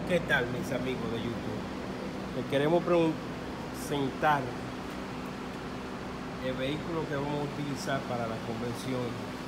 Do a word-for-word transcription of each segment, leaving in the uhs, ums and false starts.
¿Qué tal, mis amigos de YouTube? Les queremos presentar el vehículo que vamos a utilizar para la conversión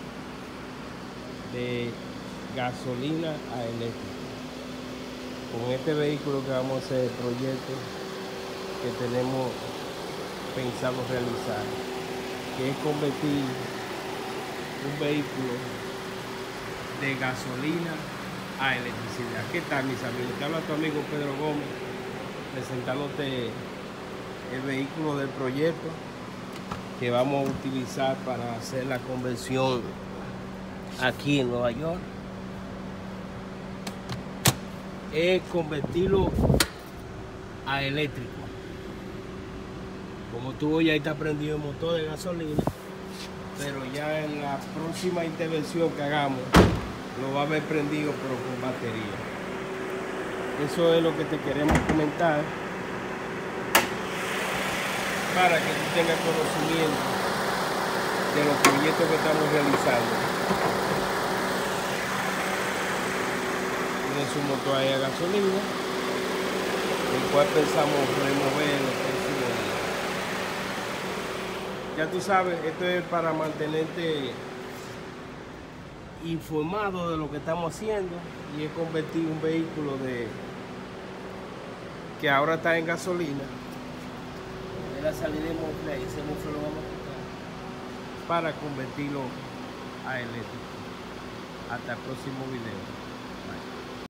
de gasolina a eléctrico. Con este vehículo que vamos a hacer el proyecto que tenemos pensado realizar, que es convertir un vehículo de gasolina a electricidad. ¿Qué tal, mis amigos? Te habla tu amigo Pedro Gómez, presentándote el vehículo del proyecto que vamos a utilizar para hacer la conversión aquí en Nueva York. Es convertirlo a eléctrico. Como tú ya está prendido el motor de gasolina, pero ya en la próxima intervención que hagamos lo va a ver prendido pero con batería. Eso es lo que te queremos comentar para que tú tengas conocimiento de los proyectos que estamos realizando. Tiene su motor ahí a gasolina, el cual pensamos remover en el próximo día. Ya tú sabes, esto es para mantenerte informado de lo que estamos haciendo, y es convertir un vehículo de que ahora está en gasolina, de la salida de mofle, y ese mofle lo vamos a quitar para convertirlo a eléctrico. Hasta el próximo video.